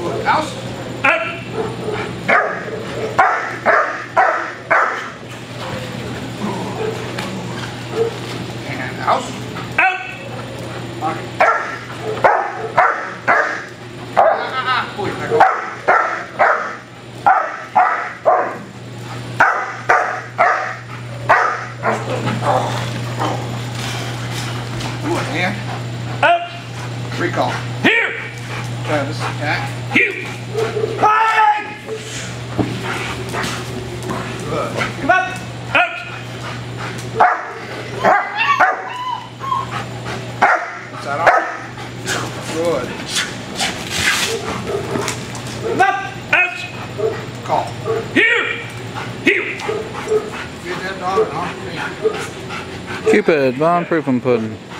Good. House. Out. And house. Out. Ui, back over. Good, hand. Out. Recall. Here. Travis, attack. You. Bang! Good. Come up. Out. Inside arm. Good. Come up. Out. Call. Here. Here. Get that dog an arm. Cupid von Prufenpuden.